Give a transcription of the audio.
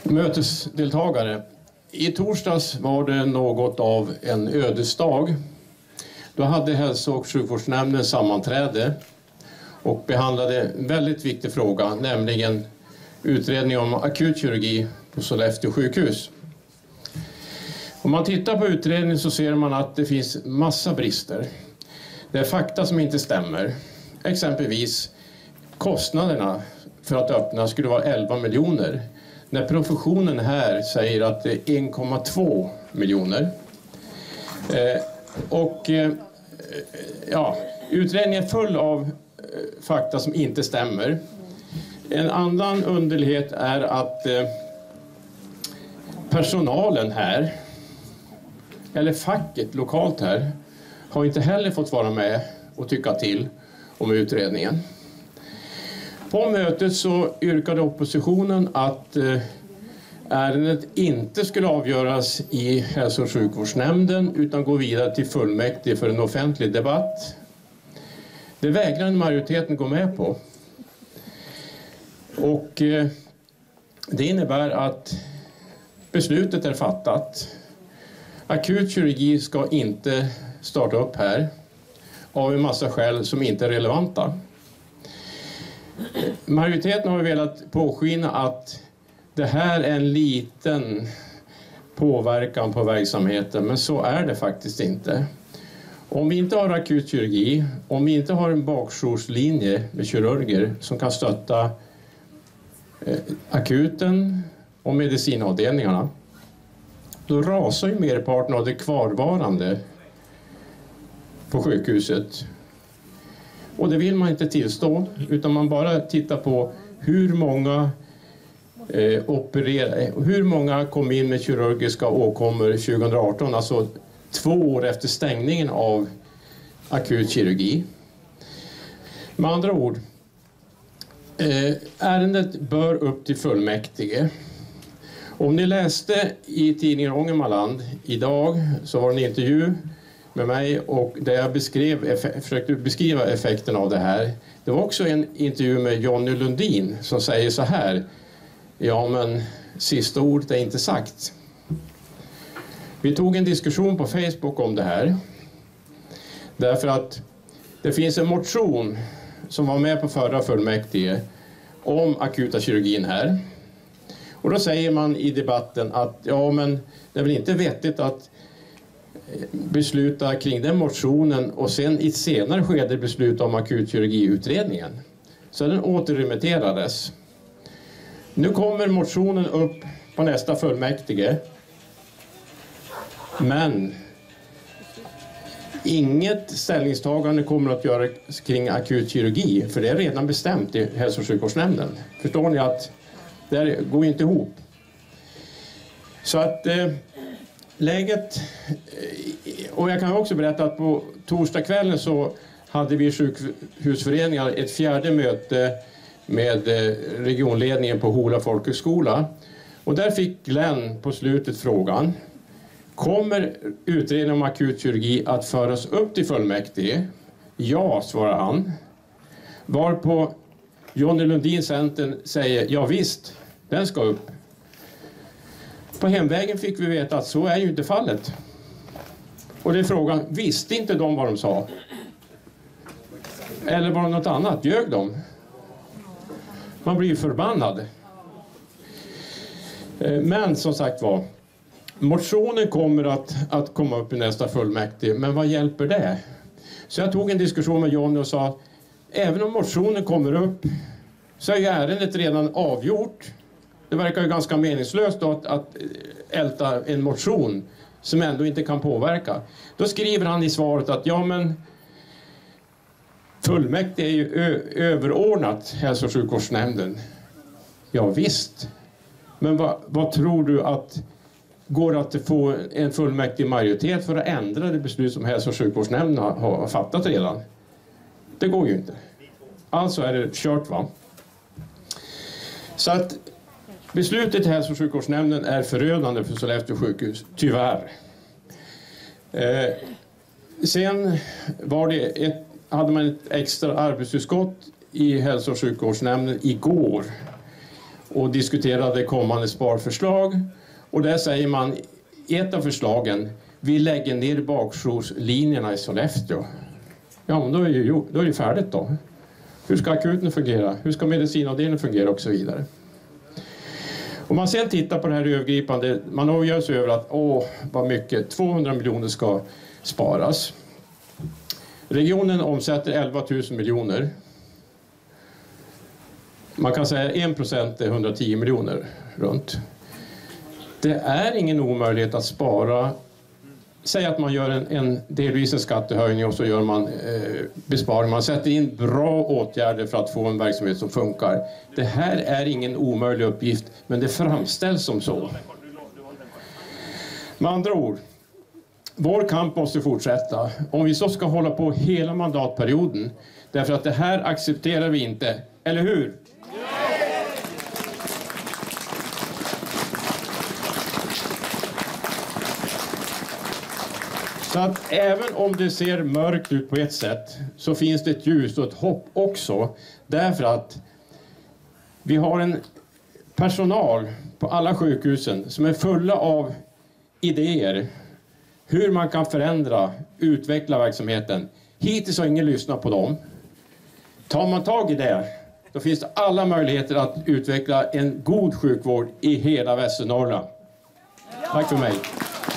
Mötesdeltagare. I torsdags var det något av en ödesdag. Då hade hälso- och sjukvårdsnämnden sammanträde och behandlade en väldigt viktig fråga, nämligen utredning om akutkirurgi på Sollefteå sjukhus. Om man tittar på utredningen så ser man att det finns massa brister. Det är fakta som inte stämmer. Exempelvis kostnaderna för att öppna skulle vara 11 miljoner. När professionen här säger att det är 1,2 miljoner. Utredningen är full av fakta som inte stämmer. En annan underlighet är att personalen här, eller facket lokalt här, har inte heller fått vara med och tycka till om utredningen. På mötet så yrkade oppositionen att ärendet inte skulle avgöras i hälso- och sjukvårdsnämnden utan gå vidare till fullmäktige för en offentlig debatt. Det vägrade majoriteten gå med på. Och det innebär att beslutet är fattat. Akut kirurgi ska inte starta upp här av en massa skäl som inte är relevanta. Majoriteten har velat påskina att det här är en liten påverkan på verksamheten, men så är det faktiskt inte. Om vi inte har akutkirurgi, om vi inte har en bakjourslinje med kirurger som kan stötta akuten och medicinavdelningarna, då rasar ju merparten av det kvarvarande på sjukhuset. Och det vill man inte tillstå, utan man bara tittar på hur många kom in med kirurgiska åkommor 2018, alltså 2 år efter stängningen av akutkirurgi. Med andra ord, ärendet bör upp till fullmäktige. Om ni läste i tidningen Ångermanland idag så var det en intervju med mig och där jag försökte beskriva effekten av det här. Det var också en intervju med Jonny Lundin som säger så här: ja, men sista ordet är inte sagt. Vi tog en diskussion på Facebook om det här. Därför att det finns en motion som var med på förra fullmäktige om akuta kirurgin här. Och då säger man i debatten att ja, men det är väl inte vettigt att besluta kring den motionen och sen i ett senare skede besluta om akutkirurgiutredningen. Så den återremitterades. Nu kommer motionen upp på nästa fullmäktige. Men inget ställningstagande kommer att göra kring akutkirurgi, för det är redan bestämt i hälso- och sjukvårdsnämnden. Förstår ni att det går inte ihop? Så att läget, och jag kan också berätta att på torsdagskvällen så hade vi sjukhusföreningar ett 4:e möte med regionledningen på Hola folkhögskola. Och där fick Glenn på slutet frågan: kommer utredningen om akutkirurgi att föras upp till fullmäktige? Ja, svarar han. Varpå Jonny Lundin, Centern, säger ja visst, den ska upp. På hemvägen fick vi veta att så är ju inte fallet. Och det är frågan, visste inte de vad de sa? Eller var det något annat? Ljög de? Man blir ju förbannad. Men som sagt var, motionen kommer att komma upp i nästa fullmäktige, men vad hjälper det? Så jag tog en diskussion med Jonny och sa, även om motionen kommer upp så är ju ärendet redan avgjort. Det verkar ju ganska meningslöst då att älta en motion som ändå inte kan påverka. Då skriver han i svaret att ja, men fullmäktige är ju överordnat hälso- och sjukvårdsnämnden. Ja visst. Men vad tror du att går att få en fullmäktig majoritet för att ändra det beslut som hälso- och sjukvårdsnämnden har fattat redan? Det går ju inte. Alltså är det kört, va? Så att beslutet i hälso- och sjukvårdsnämnden är förödande för Sollefteå sjukhus, tyvärr. Sen hade man ett extra arbetsutskott i hälso- och sjukvårdsnämnden igår. och diskuterade kommande sparförslag. Och där säger man i ett av förslagen, vi lägger ner bakjourslinjerna i Sollefteå. Ja, men då är det färdigt då. Hur ska akuten fungera? Hur ska medicinavdelningen fungera och så vidare? Om man sen tittar på det här övergripande, man avgör sig över att vad mycket, 200 miljoner ska sparas. Regionen omsätter 11 000 miljoner. Man kan säga 1% är 110 miljoner runt. Det är ingen omöjlighet att spara. Säg att man gör delvis en skattehöjning och så gör man besparing. Man sätter in bra åtgärder för att få en verksamhet som funkar. Det här är ingen omöjlig uppgift, men det framställs som så. Med andra ord, vår kamp måste fortsätta. Om vi så ska hålla på hela mandatperioden. Därför att det här accepterar vi inte. Eller hur? Så att även om det ser mörkt ut på ett sätt så finns det ett ljus och ett hopp också. Därför att vi har en personal på alla sjukhusen som är fulla av idéer. Hur man kan förändra, utveckla verksamheten. Hittills har ingen lyssnat på dem. Tar man tag i det, då finns det alla möjligheter att utveckla en god sjukvård i hela Västernorrland. Tack för mig.